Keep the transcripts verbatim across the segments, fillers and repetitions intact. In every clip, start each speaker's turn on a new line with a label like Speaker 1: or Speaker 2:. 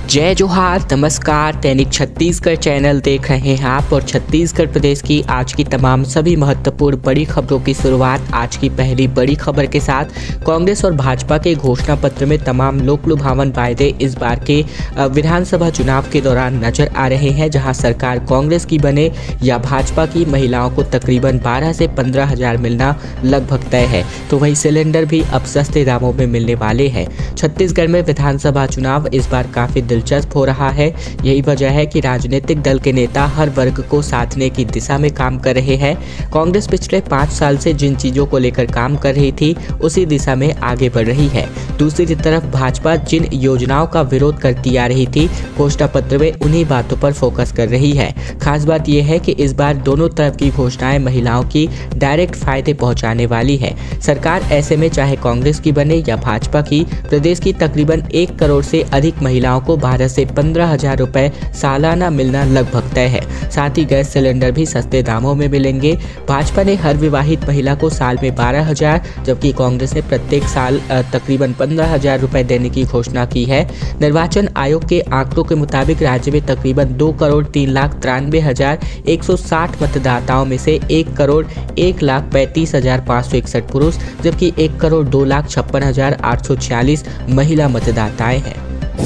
Speaker 1: जय जोहार, नमस्कार। दैनिक छत्तीसगढ़ चैनल देख रहे हैं आप और छत्तीसगढ़ प्रदेश की आज की तमाम सभी महत्वपूर्ण बड़ी खबरों की शुरुआत आज की पहली बड़ी खबर के साथ। कांग्रेस और भाजपा के घोषणा पत्र में तमाम लोक लुभावन वायदे इस बार के विधानसभा चुनाव के दौरान नजर आ रहे हैं, जहां सरकार कांग्रेस की बने या भाजपा की, महिलाओं को तकरीबन बारह से पंद्रह हजार मिलना लगभग तय है। तो वही सिलेंडर भी अब सस्ते दामों में मिलने वाले हैं। छत्तीसगढ़ में विधानसभा चुनाव इस बार काफी दिलचस्प हो रहा है। यही वजह है कि राजनीतिक दल के नेता हर वर्ग को साधने की दिशा में काम कर रहे हैं। कांग्रेस पिछले पाँच साल से जिन चीजों को लेकर काम कर रही थी उसी दिशा में आगे बढ़ रही है। दूसरी तरफ भाजपा जिन योजनाओं का विरोध करती आ रही थी, घोषणा पत्र में उन्हीं बातों पर फोकस कर रही है। खास बात यह है कि इस बार दोनों तरफ की घोषणाएं महिलाओं की डायरेक्ट फायदे पहुंचाने वाली है। सरकार ऐसे में चाहे कांग्रेस की बने या भाजपा की, प्रदेश की तकरीबन एक करोड़ से अधिक महिलाओं को बारह से पंद्रह हजार रुपए सालाना मिलना लगभग तय है। साथ ही गैस सिलेंडर भी सस्ते दामों में मिलेंगे। भाजपा ने हर विवाहित महिला को साल में बारह हजार, जबकि कांग्रेस ने प्रत्येक साल तकरीबन पंद्रह हजार रुपए देने की घोषणा की है। निर्वाचन आयोग के आंकड़ों के मुताबिक राज्य में तकरीबन दो करोड़ तीन लाख तिरानवे हजार एक सौ साठ मतदाताओं में से एक करोड़ एक लाख पैंतीस हजार पाँच सौ इकसठ पुरुष, जबकि एक करोड़ दो लाख छप्पन हजार आठ सौ छियालीस महिला मतदाताएं हैं।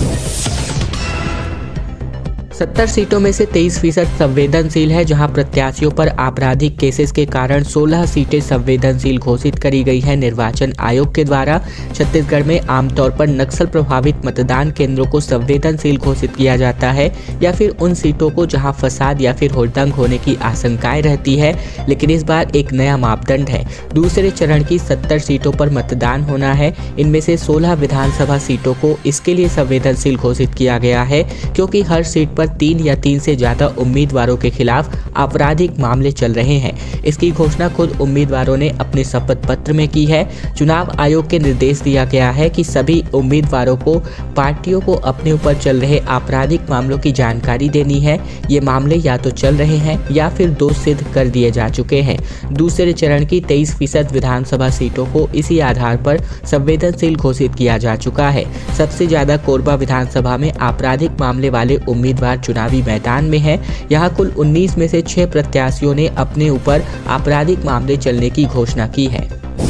Speaker 1: सत्तर सीटों में से तेईस फीसद संवेदनशील है, जहां प्रत्याशियों पर आपराधिक केसेस के कारण सोलह सीटें संवेदनशील घोषित करी गई है। निर्वाचन आयोग के द्वारा छत्तीसगढ़ में आमतौर पर नक्सल प्रभावित मतदान केंद्रों को संवेदनशील घोषित किया जाता है, या फिर उन सीटों को जहां फसाद या फिर हुड़दंग होने की आशंकाएं रहती है। लेकिन इस बार एक नया मापदंड है। दूसरे चरण की सत्तर सीटों पर मतदान होना है। इनमें से सोलह विधानसभा सीटों को इसके लिए संवेदनशील घोषित किया गया है, क्योंकि हर सीट पर तीन या तीन से ज्यादा उम्मीदवारों के खिलाफ आपराधिक मामले चल रहे हैं। इसकी घोषणा खुद उम्मीदवारों ने अपने शपथ पत्र में की है। चुनाव आयोग के निर्देश दिया गया है कि सभी उम्मीदवारों को पार्टियों को अपने ऊपर चल रहे आपराधिक मामलों की जानकारी देनी है। ये मामले या तो चल रहे हैं या फिर दोष सिद्ध कर दिए जा चुके हैं। दूसरे चरण की तेईस फीसद विधानसभा सीटों को इसी आधार पर संवेदनशील घोषित किया जा चुका है। सबसे ज्यादा कोरबा विधानसभा में आपराधिक मामले वाले उम्मीदवार चुनावी मैदान में है। यहाँ कुल उन्नीस में से छह प्रत्याशियों ने अपने ऊपर आपराधिक मामले चलने की घोषणा की है।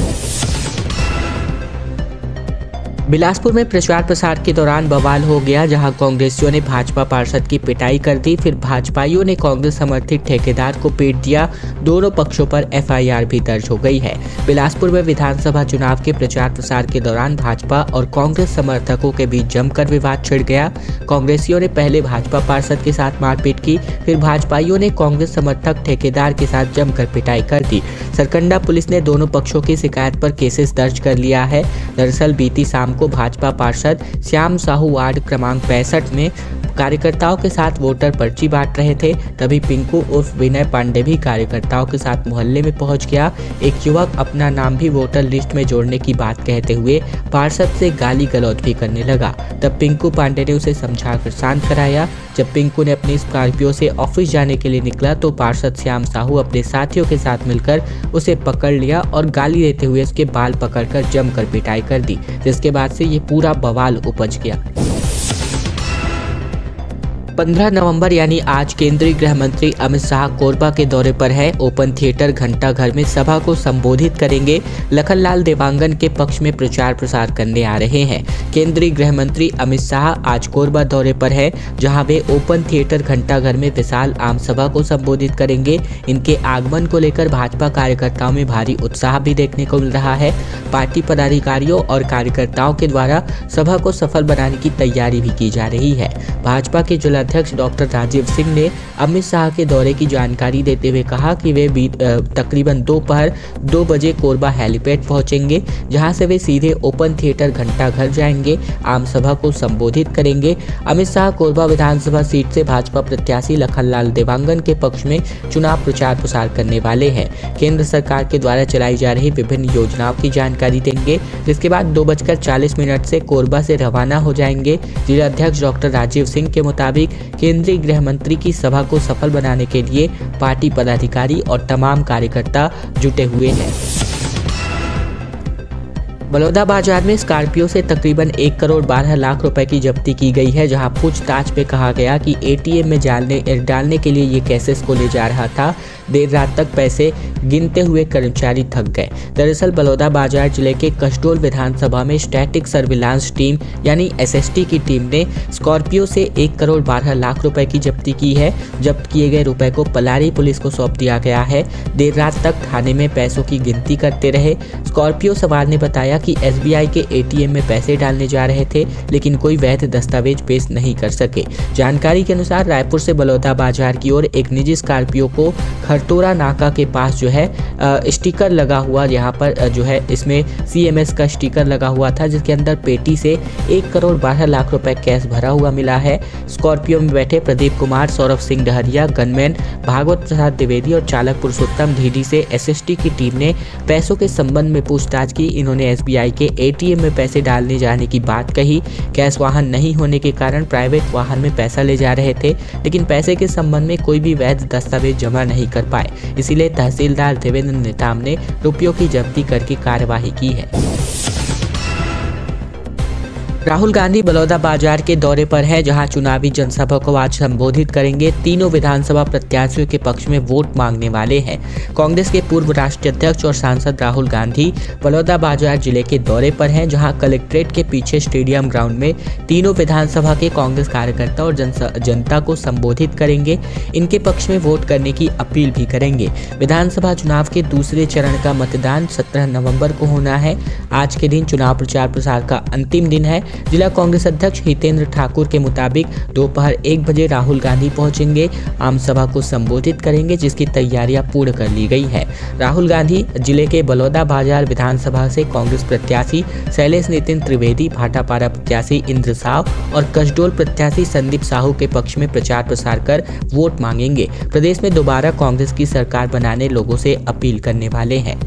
Speaker 1: बिलासपुर में प्रचार प्रसार के दौरान बवाल हो गया, जहां कांग्रेसियों ने भाजपा पार्षद की पिटाई कर दी, फिर भाजपाइयों ने कांग्रेस समर्थित ठेकेदार को पीट दिया। दोनों पक्षों पर एफ आई आर भी दर्ज हो गई है। बिलासपुर में विधानसभा चुनाव के प्रचार प्रसार के दौरान भाजपा और कांग्रेस समर्थकों के बीच जमकर विवाद छिड़ गया। कांग्रेसियों ने पहले भाजपा पार्षद के साथ मारपीट की, फिर भाजपाइयों ने कांग्रेस समर्थक ठेकेदार के साथ जमकर पिटाई कर दी। सरकंडा पुलिस ने दोनों पक्षों की शिकायत पर केसेस दर्ज कर लिया है। दरअसल बीती शाम को भाजपा पार्षद श्याम साहू वार्ड क्रमांक पैंसठ में कार्यकर्ताओं के साथ वोटर पर्ची बांट रहे थे। तभी पिंकू उर्फ विनय पांडे भी कार्यकर्ताओं के साथ मोहल्ले में पहुंच गया। एक युवक अपना नाम भी वोटर लिस्ट में जोड़ने की बात कहते हुए पार्षद से गाली गलौज भी करने लगा। तब पिंकू पांडे ने उसे समझाकर शांत कराया। जब पिंकू ने अपनी स्कॉर्पियो से ऑफिस जाने के लिए निकला तो पार्षद श्याम साहू अपने साथियों के साथ मिलकर उसे पकड़ लिया और गाली देते हुए उसके बाल पकड़कर जमकर पिटाई कर दी, जिसके बाद से ये पूरा बवाल उपज गया। पंद्रह नवंबर यानी आज केंद्रीय गृह मंत्री अमित शाह कोरबा के दौरे पर है। ओपन थिएटर घंटा घर में सभा को संबोधित करेंगे। लखनलाल देवांगन के पक्ष में प्रचार प्रसार करने आ रहे हैं। केंद्रीय गृह मंत्री अमित शाह आज कोरबा दौरे पर है, जहां वे ओपन थिएटर घंटा घर में विशाल आम सभा को संबोधित करेंगे। इनके आगमन को लेकर भाजपा कार्यकर्ताओं में भारी उत्साह भी देखने को मिल रहा है। पार्टी पदाधिकारियों और कार्यकर्ताओं के द्वारा सभा को सफल बनाने की तैयारी भी की जा रही है। भाजपा के जिला अध्यक्ष डॉक्टर राजीव सिंह ने अमित शाह के दौरे की जानकारी देते हुए कहा कि वे तकरीबन दोपहर दो बजे कोरबा हेलीपैड पहुंचेंगे, जहां से वे सीधे ओपन थिएटर घंटा घर जाएंगे, आम सभा को संबोधित करेंगे। अमित शाह कोरबा विधानसभा सीट से भाजपा प्रत्याशी लखनलाल देवांगन के पक्ष में चुनाव प्रचार प्रसार करने वाले हैं। केंद्र सरकार के द्वारा चलाई जा रही विभिन्न योजनाओं की जानकारी देंगे, जिसके बाद दो बजकर चालीस मिनट से कोरबा से रवाना हो जाएंगे। जिला अध्यक्ष डॉक्टर राजीव सिंह के मुताबिक केंद्रीय गृह मंत्री की सभा को सफल बनाने के लिए पार्टी पदाधिकारी और तमाम कार्यकर्ता जुटे हुए हैं। बलौदा बाजार में स्कॉर्पियो से तकरीबन एक करोड़ बारह लाख रुपए की जब्ती की गई है, जहां पूछताछ में कहा गया कि एटीएम में डालने डालने के लिए ये कैसेस को ले जा रहा था। देर रात तक पैसे गिनते हुए कर्मचारी थक गए। दरअसल बलौदा बाजार जिले के कसडोल विधानसभा में स्टैटिक सर्विलांस टीम यानी एसएसटी की टीम ने स्कॉर्पियो से एक करोड़ बारह लाख रुपए की जब्ती की है। जब्त किए गए रुपए को पलारी पुलिस को सौंप दिया गया है। देर रात तक थाने में पैसों की गिनती करते रहे। स्कॉर्पियो सवार ने बताया कि एसबीआई के एटीएम में पैसे डालने जा रहे थे, लेकिन कोई वैध दस्तावेज पेश नहीं कर सके। जानकारी के अनुसार रायपुर से बलौदा बाजार की ओर एक निजी स्कॉर्पियो को खरतोरा नाका के पास जो है स्टिकर लगा हुआ, यहाँ पर जो है इसमें सीएमएस का स्टिकर लगा हुआ था, जिसके अंदर पेटी से एक करोड़ बारह लाख रुपए कैश भरा हुआ मिला है। स्कॉर्पियो में बैठे प्रदीप कुमार, सौरभ सिंह डहरिया, गनमैन भागवत प्रसाद द्विवेदी और चालक पुरुषोत्तम धीडी से एसएसटी की टीम ने पैसों के संबंध में पूछताछ की। इन्होंने एसबीआई के एटीएम में पैसे डालने जाने की बात कही। कैश वाहन नहीं होने के कारण प्राइवेट वाहन में पैसा ले जा रहे थे, लेकिन पैसे के संबंध में कोई भी वैध दस्तावेज जमा नहीं कर पाए। इसीलिए तहसीलदार देवेंद्र नेताम ने रुपयों की जब्ती करके कार्यवाही की है। राहुल गांधी बलौदा बाजार के दौरे पर है, जहां चुनावी जनसभा को आज संबोधित करेंगे। तीनों विधानसभा प्रत्याशियों के पक्ष में वोट मांगने वाले हैं। कांग्रेस के पूर्व राष्ट्रीय अध्यक्ष और सांसद राहुल गांधी बलौदा बाजार जिले के दौरे पर हैं, जहां कलेक्ट्रेट के पीछे स्टेडियम ग्राउंड में तीनों विधानसभा के कांग्रेस कार्यकर्ता और जनता को संबोधित करेंगे। इनके पक्ष में वोट करने की अपील भी करेंगे। विधानसभा चुनाव के दूसरे चरण का मतदान सत्रह नवम्बर को होना है। आज के दिन चुनाव प्रचार प्रसार का अंतिम दिन है। जिला कांग्रेस अध्यक्ष हितेंद्र ठाकुर के मुताबिक दोपहर एक बजे राहुल गांधी पहुंचेंगे, आम सभा को संबोधित करेंगे, जिसकी तैयारियां पूर्ण कर ली गई है। राहुल गांधी जिले के बलौदा बाजार विधानसभा से कांग्रेस प्रत्याशी शैलेश नितिन त्रिवेदी, भाटापारा प्रत्याशी इंद्र साव और कसडोल प्रत्याशी संदीप साहू के पक्ष में प्रचार प्रसार कर वोट मांगेंगे। प्रदेश में दोबारा कांग्रेस की सरकार बनाने लोगों से अपील करने वाले हैं।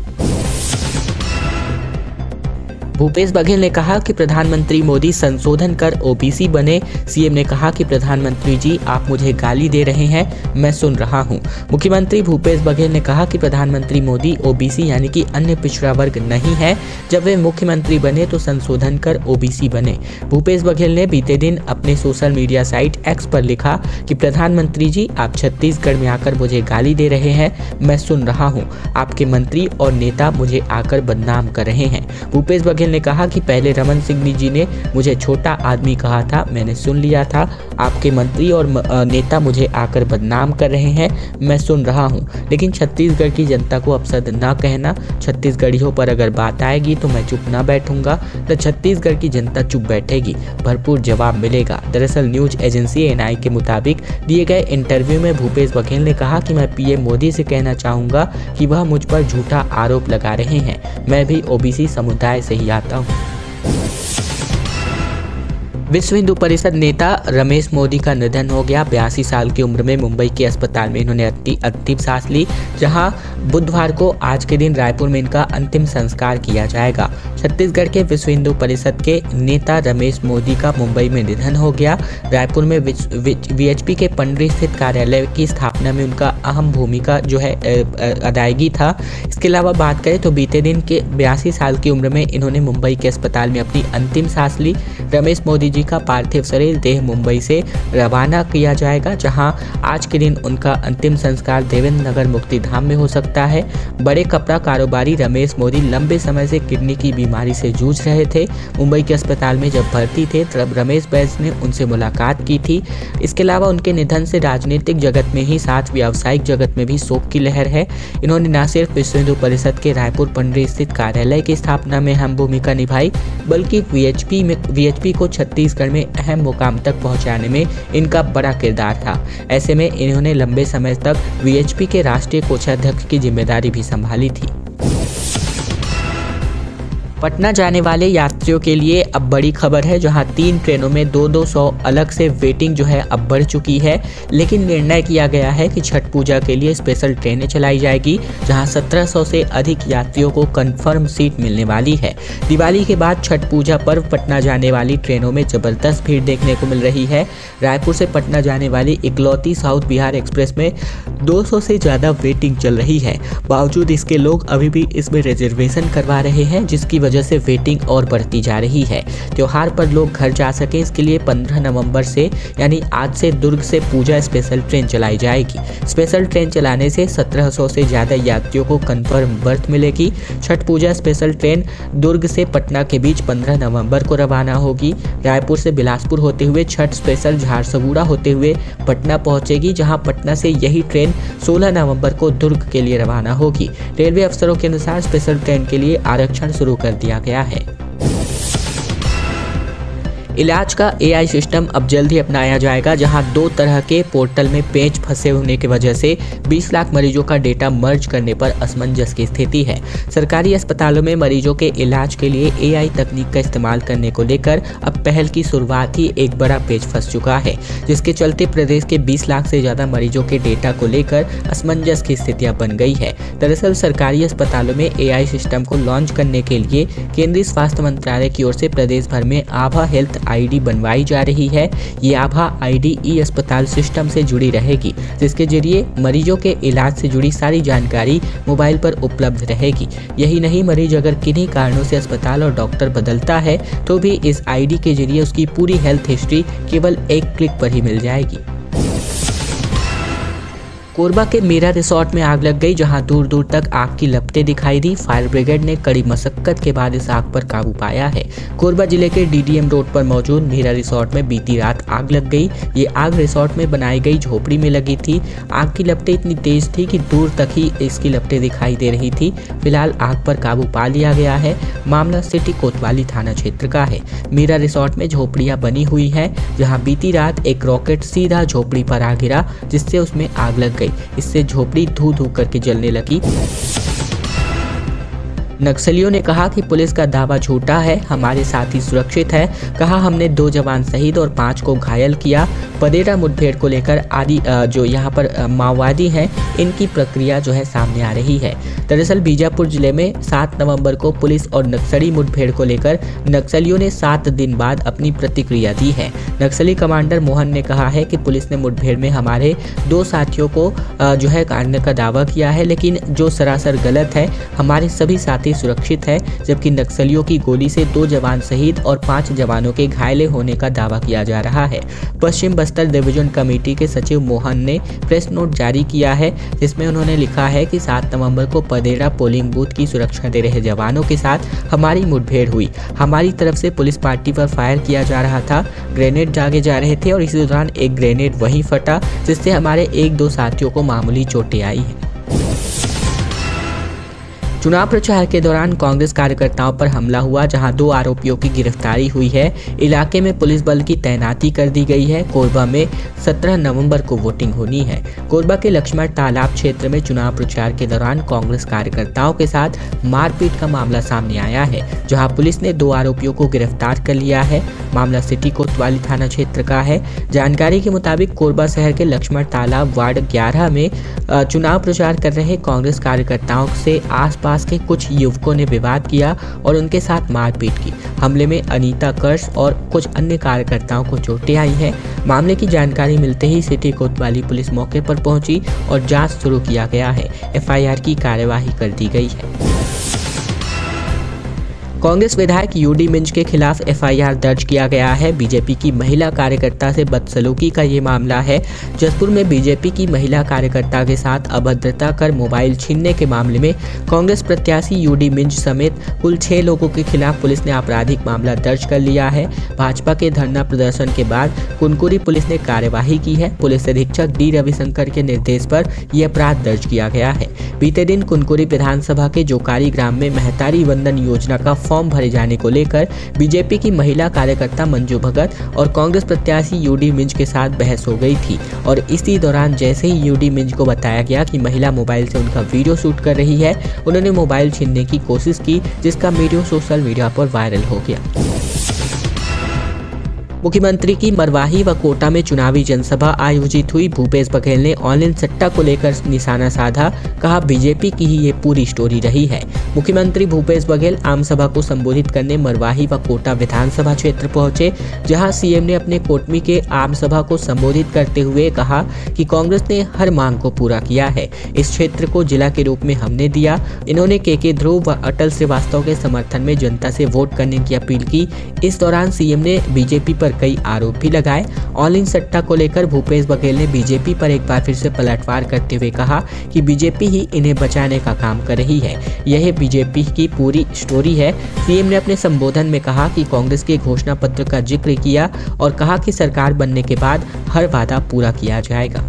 Speaker 1: भूपेश बघेल ने कहा कि प्रधानमंत्री मोदी संशोधन कर ओबीसी बने। सीएम ने कहा कि प्रधानमंत्री जी आप मुझे गाली दे रहे हैं, मैं सुन रहा हूं। मुख्यमंत्री भूपेश बघेल ने कहा कि प्रधानमंत्री मोदी ओबीसी यानी कि अन्य पिछड़ा वर्ग नहीं है। जब वे मुख्यमंत्री बने तो संशोधन कर ओबीसी बने। भूपेश बघेल ने बीते दिन अपने सोशल मीडिया साइट एक्स पर लिखा कि प्रधानमंत्री जी आप छत्तीसगढ़ में आकर मुझे गाली दे रहे हैं, मैं सुन रहा हूँ। आपके मंत्री और नेता मुझे आकर बदनाम कर रहे हैं। भूपेश बघेल ने कहा कि पहले रमन सिंह जी ने मुझे छोटा आदमी कहा था, मैंने सुन लिया था। आपके मंत्री और नेता मुझे आकर बदनाम कर रहे हैं, मैं सुन रहा हूं। लेकिन छत्तीसगढ़ की जनता को अपशब्द न कहना। छत्तीसगढ़ियों पर अगर बात आएगी तो मैं चुप ना बैठूंगा, तो छत्तीसगढ़ की जनता चुप बैठेगी, भरपूर जवाब मिलेगा। दरअसल न्यूज एजेंसी एनआई के मुताबिक दिए गए इंटरव्यू में भूपेश बघेल ने कहा कि मैं पीएम मोदी से कहना चाहूंगा कि वह मुझ पर झूठा आरोप लगा रहे हैं। मैं भी ओबीसी समुदाय से ही आता हूं। विश्व हिंदू परिषद नेता रमेश मोदी का निधन हो गया। बयासी साल की उम्र में मुंबई के अस्पताल में इन्होंने अंतिम सांस ली, जहां बुधवार को आज के दिन रायपुर में इनका अंतिम संस्कार किया जाएगा। छत्तीसगढ़ के विश्व हिंदू परिषद के नेता रमेश मोदी का मुंबई में निधन हो गया। रायपुर में वीएचपी के पंडरी स्थित कार्यालय की स्थापना में उनका अहम भूमिका जो है अदायगी था। इसके अलावा बात करें तो बीते दिन के बयासी साल की उम्र में इन्होंने मुंबई के अस्पताल में अपनी अंतिम सांस ली। रमेश मोदी जी का पार्थिव शरीर देह मुंबई से रवाना किया जाएगा, जहां आज के दिन उनका अंतिम संस्कार देवेंद्र नगर मुक्तिधाम में हो सकता है। बड़े कपड़ा कारोबारी रमेश मोदी लंबे समय से किडनी की बीमारी से जूझ रहे थे। मुंबई के अस्पताल में जब भर्ती थे तब रमेश बैस ने उनसे मुलाकात की थी। इसके अलावा उनके निधन से राजनीतिक जगत में ही साथ व्यावसायिक जगत में भी शोक की लहर है। इन्होंने न सिर्फ विश्व हिंदू परिषद के रायपुर पंडरी स्थित कार्यालय की स्थापना में अहम भूमिका निभाई, बल्कि वीएचपी में वीएचपी को छत्तीसगढ़ में अहम मुकाम तक पहुंचाने में इनका बड़ा किरदार था। ऐसे में इन्होंने लंबे समय तक वीएचपी के राष्ट्रीय कोषाध्यक्ष की जिम्मेदारी भी संभाली थी। पटना जाने वाले यात्रियों के लिए अब बड़ी खबर है, जहां तीन ट्रेनों में दो दो सौ अलग से वेटिंग जो है अब बढ़ चुकी है। लेकिन निर्णय किया गया है कि छठ पूजा के लिए स्पेशल ट्रेनें चलाई जाएगी, जहां सत्रह सौ से अधिक यात्रियों को कंफर्म सीट मिलने वाली है। दिवाली के बाद छठ पूजा पर्व पटना जाने वाली ट्रेनों में जबरदस्त भीड़ देखने को मिल रही है। रायपुर से पटना जाने वाली इकलौती साउथ बिहार एक्सप्रेस में दो सौ से ज़्यादा वेटिंग चल रही है। बावजूद इसके लोग अभी भी इसमें रिजर्वेशन करवा रहे हैं, जिसकी वजह से वेटिंग और बढ़ती जा रही है। त्योहार पर लोग घर जा सके इसके लिए पंद्रह नवंबर से यानी आज से दुर्ग से पूजा स्पेशल ट्रेन चलाई जाएगी। स्पेशल ट्रेन चलाने से सत्रह सौ से ज़्यादा यात्रियों को कंफर्म बर्थ मिलेगी। छठ पूजा स्पेशल ट्रेन दुर्ग से पटना के बीच पंद्रह नवंबर को रवाना होगी। रायपुर से बिलासपुर होते हुए छठ स्पेशल झारसुगुड़ा होते हुए पटना पहुंचेगी, जहां पटना से यही ट्रेन सोलह नवंबर को दुर्ग के लिए रवाना होगी। रेलवे अफसरों के अनुसार स्पेशल ट्रेन के लिए आरक्षण शुरू कर दिया गया है। इलाज का एआई सिस्टम अब जल्द ही अपनाया जाएगा, जहां दो तरह के पोर्टल में पेच फंसे होने की वजह से बीस लाख मरीजों का डेटा मर्ज करने पर असमंजस की स्थिति है। सरकारी अस्पतालों में मरीजों के इलाज के लिए एआई तकनीक का इस्तेमाल करने को लेकर अब पहल की शुरुआत ही एक बड़ा पेच फंस चुका है, जिसके चलते प्रदेश के बीस लाख से ज्यादा मरीजों के डेटा को लेकर असमंजस की स्थितियां बन गई है। दरअसल सरकारी अस्पतालों में एआई सिस्टम को लॉन्च करने के लिए केंद्रीय स्वास्थ्य मंत्रालय की ओर से प्रदेश भर में आभा हेल्थ आईडी बनवाई जा रही है। ये आभा आईडी ई अस्पताल सिस्टम से जुड़ी रहेगी, जिसके जरिए मरीजों के इलाज से जुड़ी सारी जानकारी मोबाइल पर उपलब्ध रहेगी। यही नहीं, मरीज अगर किन्हीं कारणों से अस्पताल और डॉक्टर बदलता है तो भी इस आईडी के जरिए उसकी पूरी हेल्थ हिस्ट्री केवल एक क्लिक पर ही मिल जाएगी। कोरबा के मीरा रिसोर्ट में आग लग गई, जहां दूर दूर तक आग की लपटें दिखाई दी। फायर ब्रिगेड ने कड़ी मशक्कत के बाद इस आग पर काबू पाया है। कोरबा जिले के डीडीएम रोड पर मौजूद मीरा रिसोर्ट में बीती रात आग लग गई। ये आग रिसोर्ट में बनाई गई झोपड़ी में लगी थी। आग की लपटें इतनी तेज थी कि दूर तक ही इसकी लपटें दिखाई दे रही थी। फिलहाल आग पर काबू पा लिया गया है। मामला सिटी कोतवाली थाना क्षेत्र का है। मीरा रिसोर्ट में झोपड़ियां बनी हुई है, जहाँ बीती रात एक रॉकेट सीधा झोपड़ी पर आ गिरा, जिससे उसमें आग लग गई। इससे झोपड़ी धू धू करके जलने लगी। नक्सलियों ने कहा कि पुलिस का दावा झूठा है, हमारे साथी सुरक्षित है। कहा हमने दो जवान शहीद और पांच को घायल किया। पदेरा मुठभेड़ को लेकर आदि जो यहाँ पर माओवादी हैं, इनकी प्रक्रिया जो है सामने आ रही है। दरअसल बीजापुर जिले में सात नवंबर को पुलिस और नक्सली मुठभेड़ को लेकर नक्सलियों ने सात दिन बाद अपनी प्रतिक्रिया दी है। नक्सली कमांडर मोहन ने कहा है कि पुलिस ने मुठभेड़ में हमारे दो साथियों को जो है काटने का दावा किया है, लेकिन जो सरासर गलत है। हमारे सभी साथी सुरक्षित है, जबकि नक्सलियों की गोली से दो जवान शहीद और पांच जवानों के घायल होने का दावा किया जा रहा है। पश्चिम बस्तर डिवीजन कमेटी के सचिव मोहन ने प्रेस नोट जारी किया है, जिसमें उन्होंने लिखा है कि सात नवंबर को पदेरा पोलिंग बूथ की सुरक्षा दे रहे जवानों के साथ हमारी मुठभेड़ हुई। हमारी तरफ से पुलिस पार्टी पर फायर किया जा रहा था, ग्रेनेड दागे जा रहे थे और इसी दौरान एक ग्रेनेड वहीं फटा, जिससे हमारे एक दो साथियों को मामूली चोटें आई हैं। चुनाव प्रचार के दौरान कांग्रेस कार्यकर्ताओं पर हमला हुआ, जहां दो आरोपियों की गिरफ्तारी हुई है। इलाके में पुलिस बल की तैनाती कर दी गई है। कोरबा में सत्रह नवंबर को वोटिंग होनी है। कोरबा के लक्ष्मण तालाब क्षेत्र में चुनाव प्रचार के दौरान कांग्रेस कार्यकर्ताओं के साथ मारपीट का मामला सामने आया है, जहां पुलिस ने दो आरोपियों को गिरफ्तार कर लिया है। मामला सिटी कोतवाली थाना क्षेत्र का है। जानकारी के मुताबिक कोरबा शहर के लक्ष्मण तालाब वार्ड ग्यारह में चुनाव प्रचार कर रहे कांग्रेस कार्यकर्ताओं से आसपास के कुछ युवकों ने विवाद किया और उनके साथ मारपीट की। हमले में अनीता कर्श और कुछ अन्य कार्यकर्ताओं को चोटें आई हैं। मामले की जानकारी मिलते ही सिटी कोतवाली पुलिस मौके पर पहुंची और जांच शुरू किया गया है। एफ आई आर की कार्यवाही कर दी गई है। कांग्रेस विधायक यूडी मिंज के खिलाफ एफ आई आर दर्ज किया गया है। बीजेपी की महिला कार्यकर्ता से बदसलूकी का ये मामला है। जसपुर में बीजेपी की महिला कार्यकर्ता के साथ अभद्रता कर मोबाइल छीनने के मामले में कांग्रेस प्रत्याशी यूडी मिंज समेत कुल छह लोगों के खिलाफ पुलिस ने आपराधिक मामला दर्ज कर लिया है। भाजपा के धरना प्रदर्शन के बाद कुनकुरी पुलिस ने कार्यवाही की है। पुलिस अधीक्षक डी रविशंकर के निर्देश पर यह अपराध दर्ज किया गया है। बीते दिन कुनकुरी विधानसभा के जोकारी ग्राम में महतारी वंदन योजना का फॉर्म भरे जाने को लेकर बीजेपी की महिला कार्यकर्ता मंजू भगत और कांग्रेस प्रत्याशी यूडी मिंज के साथ बहस हो गई थी और इसी दौरान जैसे ही यूडी मिंज को बताया गया कि महिला मोबाइल से उनका वीडियो शूट कर रही है, उन्होंने मोबाइल छीनने की कोशिश की, जिसका वीडियो सोशल मीडिया पर वायरल हो गया। मुख्यमंत्री की मरवाही व कोटा में चुनावी जनसभा आयोजित हुई। भूपेश बघेल ने ऑनलाइन सट्टा को लेकर निशाना साधा, कहा बीजेपी की ही ये पूरी स्टोरी रही है। मुख्यमंत्री भूपेश बघेल आम सभा को संबोधित करने मरवाही व कोटा विधानसभा क्षेत्र पहुंचे, जहां सीएम ने अपने कोटमी के आम सभा को संबोधित करते हुए कहा कि कांग्रेस ने हर मांग को पूरा किया है। इस क्षेत्र को जिला के रूप में हमने दिया। इन्होंने के के ध्रुव व अटल श्रीवास्तव के समर्थन में जनता से वोट करने की अपील की। इस दौरान सीएम ने बीजेपी पर कई आरोप भी लगाए। ऑनलाइन सट्टा को लेकर भूपेश बघेल ने बीजेपी पर एक बार फिर से पलटवार करते हुए कहा कि बीजेपी ही इन्हें बचाने का काम कर रही है। यह बीजेपी की पूरी स्टोरी है। सीएम ने अपने संबोधन में कहा कि कांग्रेस के घोषणा पत्र का जिक्र किया और कहा कि सरकार बनने के बाद हर वादा पूरा किया जाएगा।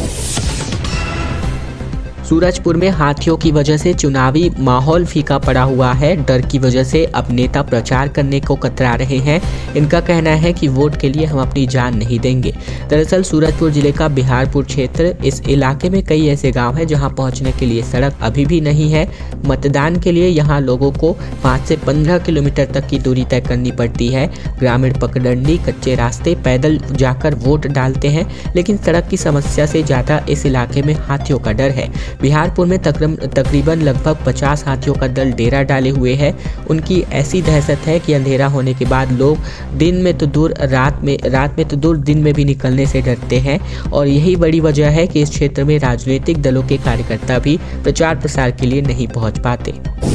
Speaker 1: सूरजपुर में हाथियों की वजह से चुनावी माहौल फीका पड़ा हुआ है। डर की वजह से अब नेता प्रचार करने को कतरा रहे हैं। इनका कहना है कि वोट के लिए हम अपनी जान नहीं देंगे। दरअसल सूरजपुर जिले का बिहारपुर क्षेत्र, इस इलाके में कई ऐसे गांव हैं जहां पहुंचने के लिए सड़क अभी भी नहीं है। मतदान के लिए यहां लोगों को पाँच से पंद्रह किलोमीटर तक की दूरी तय करनी पड़ती है। ग्रामीण पगडंडी, कच्चे रास्ते, पैदल जाकर वोट डालते हैं, लेकिन सड़क की समस्या से ज़्यादा इस इलाके में हाथियों का डर है। बिहारपुर में तकरीबन लगभग पचास हाथियों का दल डेरा डाले हुए है। उनकी ऐसी दहशत है कि अंधेरा होने के बाद लोग दिन में तो दूर रात में रात में तो दूर दिन में भी निकलने से डरते हैं। और यही बड़ी वजह है कि इस क्षेत्र में राजनीतिक दलों के कार्यकर्ता भी प्रचार प्रसार के लिए नहीं पहुंच पाते।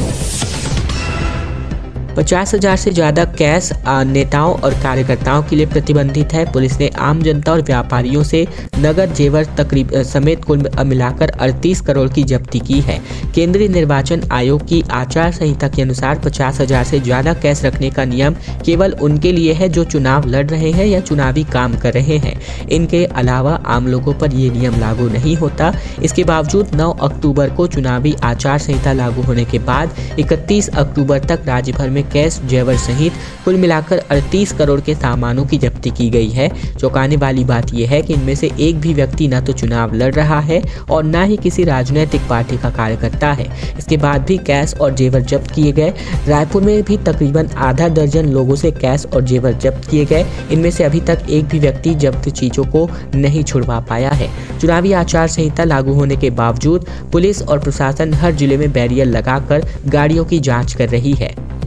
Speaker 1: पचास हजार से ज़्यादा कैश नेताओं और कार्यकर्ताओं के लिए प्रतिबंधित है। पुलिस ने आम जनता और व्यापारियों से नगद जेवर तकरीब समेत कुल मिलाकर अड़तीस करोड़ की जब्ती की है। केंद्रीय निर्वाचन आयोग की आचार संहिता के अनुसार पचास हजार से ज़्यादा कैश रखने का नियम केवल उनके लिए है जो चुनाव लड़ रहे हैं या चुनावी काम कर रहे हैं। इनके अलावा आम लोगों पर ये नियम लागू नहीं होता। इसके बावजूद नौ अक्टूबर को चुनावी आचार संहिता लागू होने के बाद इकतीस अक्टूबर तक राज्य भर में कैश, जेवर सहित कुल मिलाकर अड़तीस करोड़ के सामानों की जब्ती की गई है। चौंकाने वाली बात यह है कि इनमें से एक भी व्यक्ति न तो चुनाव लड़ रहा है और न ही किसी राजनीतिक पार्टी का कार्यकर्ता है। इसके बाद भी कैश और जेवर जब्त किए गए। रायपुर में भी तकरीबन आधा दर्जन लोगों से कैश और जेवर जब्त किए गए। इनमें से अभी तक एक भी व्यक्ति जब्त चीजों को नहीं छुड़वा पाया है। चुनावी आचार संहिता लागू होने के बावजूद पुलिस और प्रशासन हर जिले में बैरियर लगाकर गाड़ियों की जाँच कर रही है।